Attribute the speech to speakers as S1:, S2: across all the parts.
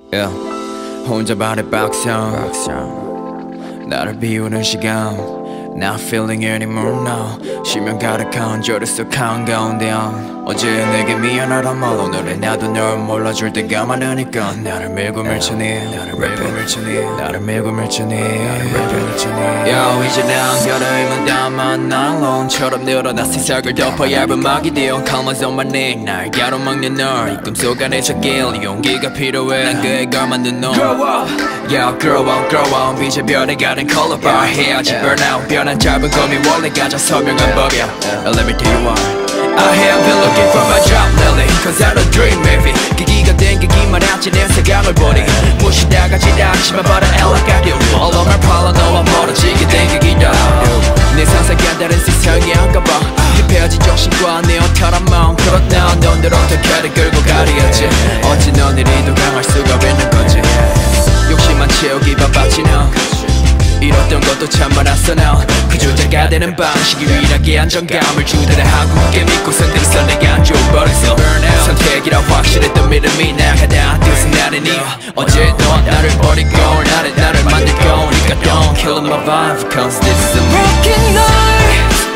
S1: Yeah. 혼자 반에 박상 나를 비우는 시간 Not feeling anymore now 쉬면 가득한 저를 속 한가운데 어제 내게 미안하단 말 오늘은 나도 널 몰라줄 때가 많으니까 나를 밀고 밀쳐니 나를 밀고 밀쳐니 Yo 이제 난 별의만 담아 난론처럼 늘어나 세상을 덮어 얇은 막이 되어 Calm as on my neck 날 가로막는 널 이 꿈속 안에 찾길 용기가 필요해 난 그의 걸 만든 너 Grow up Yeah grow up 이제 변해가는 color bar 해야지 burnout 변한 짧은 꿈이 원래 가장 선명한 법이야 Let me tell you why I have been looking for my job lately Cause I don't dream maybe 기기가 땡기기만 하지 내 생각을 보니 무시다가 지나치면 바로 엘라가려 All of my problem 너와 멀어지게 땡기기다 내 상상이 다른 세상이 한가봐 힙해진 정신과 내 어털한 마음 그렇다 넌들 어떻게든 끌고 가려야지 어찌 넌 이리도 강할 수가 있는 건지 욕심만 채우기 바빴지 넌 이뤘던 것도 참 많았어 난 그 주제가 되는 방식이 유일하게 안정감을 주더라 한국에 믿고 선택해서 내가 안 줘버렸어 선택이라 확실했던 믿음이 나가다 뜻은 나르니 어제 넌 나를 버리고 나는 나를 만들고 니가 don't kill my vibe cause this is a
S2: broken night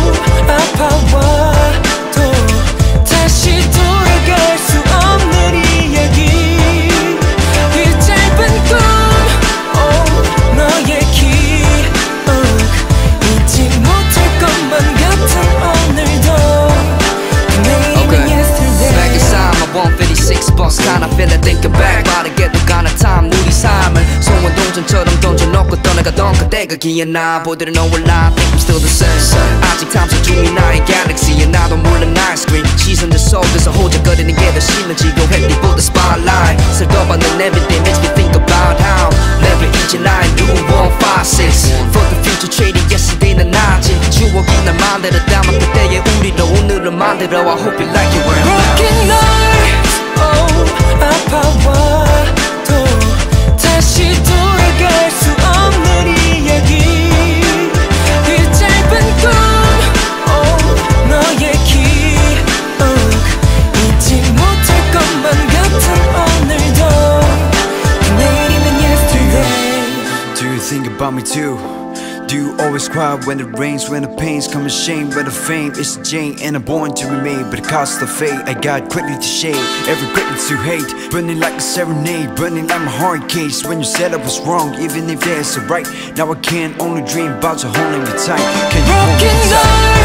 S2: 아파와도 다시 돌아갈 수 없는 이야기 이 짧은 꿈 너의
S3: Kinda feeling thinking back 빠르게도 가는 time 우리 삶을 소원동전처럼 던져놓고 떠나가던 그때가 기억나 보들은 너와 나 think I'm still the same 아직 탐색 중인 나의 galaxy 나도 몰라 나의 screen 시선들 속에서 호적거리는 게 더 심해지고 ready for the spotlight 슬퍼받는 everyday makes me think about how never 이제 나의 new 156 For the future traded yesterday는 아직 추억이 날 만들어 담아 그때의 우리로 오늘을 만들어 I hope you like it where I'm at
S2: broken night 아파와도 다시 돌아갈 수 없는 이야기 이 짧은 꿈 너의 기억 잊지 못할 것만 같은 오늘도 내일이면 yesterday
S4: Do you think about me too? Do you always cry when it rains, when the pains come in shame, when the fame is a Jane and I'm born to remain, but the cost of fate I got quickly to shade, every greatness to hate, burning like a serenade, burning like my heart case. When you said I was wrong, even if there's a right, now I can only dream about you holding me tight. Can you hold me tight?